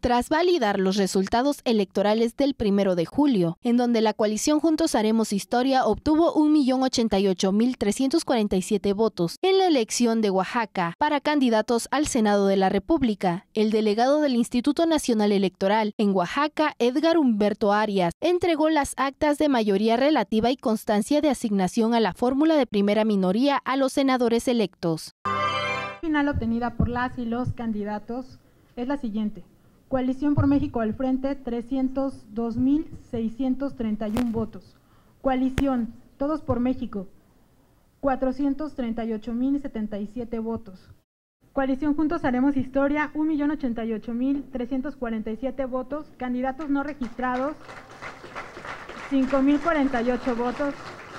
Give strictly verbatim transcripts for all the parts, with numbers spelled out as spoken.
Tras validar los resultados electorales del primero de julio, en donde la coalición Juntos Haremos Historia obtuvo un millón ochenta y ocho mil trescientos cuarenta y siete votos en la elección de Oaxaca para candidatos al Senado de la República, el delegado del Instituto Nacional Electoral en Oaxaca, Edgar Humberto Arias, entregó las actas de mayoría relativa y constancia de asignación a la fórmula de primera minoría a los senadores electos. La final obtenida por las y los candidatos es la siguiente. Coalición por México al Frente, trescientos dos mil seiscientos treinta y uno votos. Coalición Todos por México, cuatrocientos treinta y ocho mil setenta y siete votos. Coalición Juntos Haremos Historia, un millón ochenta y ocho mil trescientos cuarenta y siete votos. Candidatos no registrados, cinco mil cuarenta y ocho votos.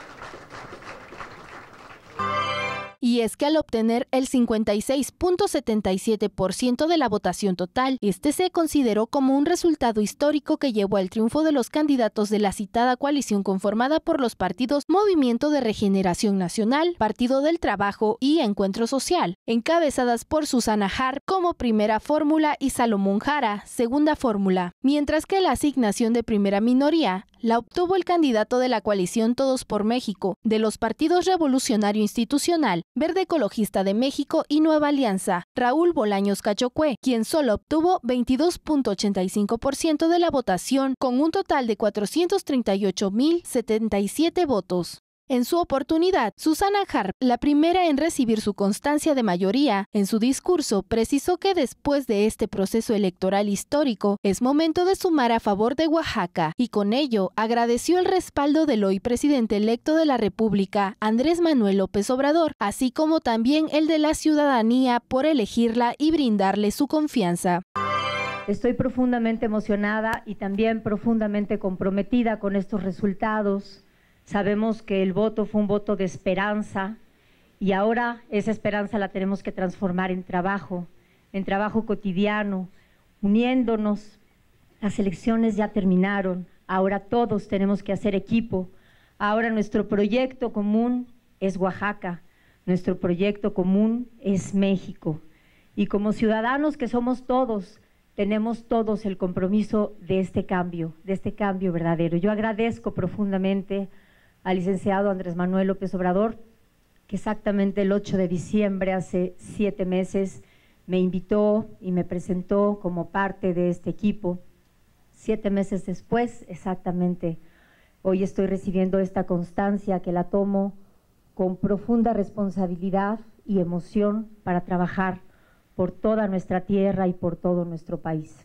Y es que al obtener el cincuenta y seis punto setenta y siete por ciento de la votación total, este se consideró como un resultado histórico que llevó al triunfo de los candidatos de la citada coalición conformada por los partidos Movimiento de Regeneración Nacional, Partido del Trabajo y Encuentro Social, encabezadas por Susana Harp como primera fórmula y Salomón Jara, segunda fórmula, mientras que la asignación de primera minoría la obtuvo el candidato de la coalición Todos por México, de los partidos Revolucionario Institucional, Verde Ecologista de México y Nueva Alianza, Raúl Bolaños Cachocué, quien solo obtuvo veintidós punto ochenta y cinco por ciento de la votación con un total de cuatrocientos treinta y ocho mil setenta y siete votos. En su oportunidad, Susana Harp, la primera en recibir su constancia de mayoría, en su discurso precisó que después de este proceso electoral histórico, es momento de sumar a favor de Oaxaca y con ello agradeció el respaldo del hoy presidente electo de la República, Andrés Manuel López Obrador, así como también el de la ciudadanía por elegirla y brindarle su confianza. Estoy profundamente emocionada y también profundamente comprometida con estos resultados. Sabemos que el voto fue un voto de esperanza y ahora esa esperanza la tenemos que transformar en trabajo, en trabajo cotidiano, uniéndonos. Las elecciones ya terminaron, ahora todos tenemos que hacer equipo. Ahora nuestro proyecto común es Oaxaca, nuestro proyecto común es México. Y como ciudadanos que somos todos, tenemos todos el compromiso de este cambio, de este cambio verdadero. Yo agradezco profundamente al licenciado Andrés Manuel López Obrador, que exactamente el ocho de diciembre, hace siete meses, me invitó y me presentó como parte de este equipo. Siete meses después, exactamente, hoy estoy recibiendo esta constancia que la tomo con profunda responsabilidad y emoción para trabajar por toda nuestra tierra y por todo nuestro país.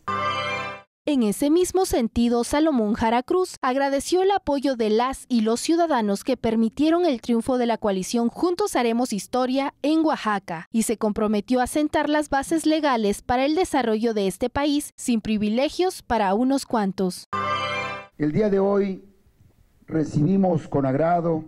En ese mismo sentido, Salomón Jara Cruz agradeció el apoyo de las y los ciudadanos que permitieron el triunfo de la coalición Juntos Haremos Historia en Oaxaca y se comprometió a sentar las bases legales para el desarrollo de este país sin privilegios para unos cuantos. El día de hoy recibimos con agrado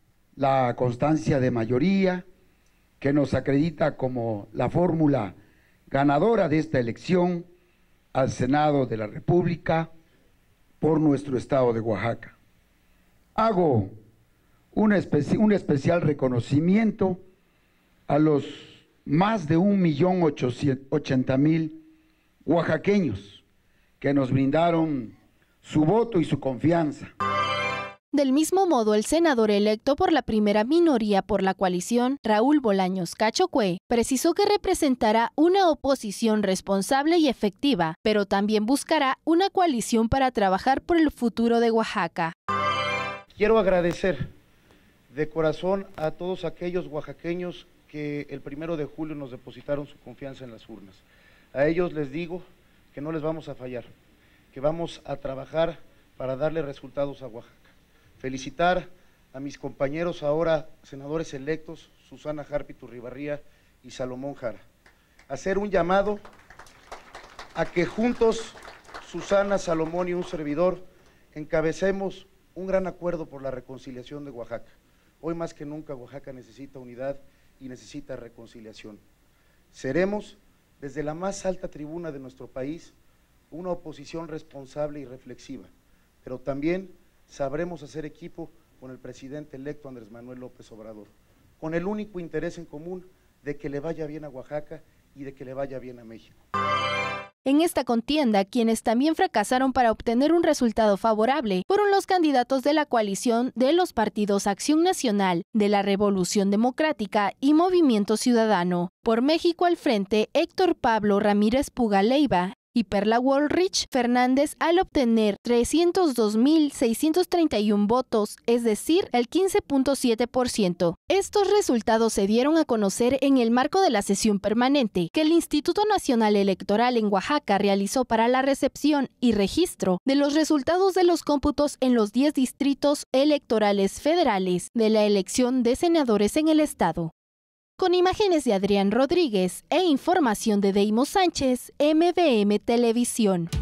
la constancia de mayoría que nos acredita como la fórmula ganadora de esta elección al Senado de la República por nuestro estado de Oaxaca. Hago un, especi un especial reconocimiento a los más de un millón ochenta mil oaxaqueños que nos brindaron su voto y su confianza. Del mismo modo, el senador electo por la primera minoría por la coalición, Raúl Bolaños Cachocué, precisó que representará una oposición responsable y efectiva, pero también buscará una coalición para trabajar por el futuro de Oaxaca. Quiero agradecer de corazón a todos aquellos oaxaqueños que el primero de julio nos depositaron su confianza en las urnas. A ellos les digo que no les vamos a fallar, que vamos a trabajar para darle resultados a Oaxaca. Felicitar a mis compañeros ahora senadores electos, Susana Harp Iturribarría y Salomón Jara. Hacer un llamado a que juntos, Susana, Salomón y un servidor, encabecemos un gran acuerdo por la reconciliación de Oaxaca. Hoy más que nunca Oaxaca necesita unidad y necesita reconciliación. Seremos, desde la más alta tribuna de nuestro país, una oposición responsable y reflexiva, pero también sabremos hacer equipo con el presidente electo Andrés Manuel López Obrador, con el único interés en común de que le vaya bien a Oaxaca y de que le vaya bien a México. En esta contienda, quienes también fracasaron para obtener un resultado favorable fueron los candidatos de la coalición de los partidos Acción Nacional, de la Revolución Democrática y Movimiento Ciudadano. Por México al Frente, Héctor Pablo Ramírez Puga Leiva y Perla Woolrich Fernández al obtener trescientos dos mil seiscientos treinta y uno votos, es decir, el quince punto siete por ciento. Estos resultados se dieron a conocer en el marco de la sesión permanente que el Instituto Nacional Electoral en Oaxaca realizó para la recepción y registro de los resultados de los cómputos en los diez distritos electorales federales de la elección de senadores en el estado. Con imágenes de Adrián Rodríguez e información de Deimo Sánchez, M V M Televisión.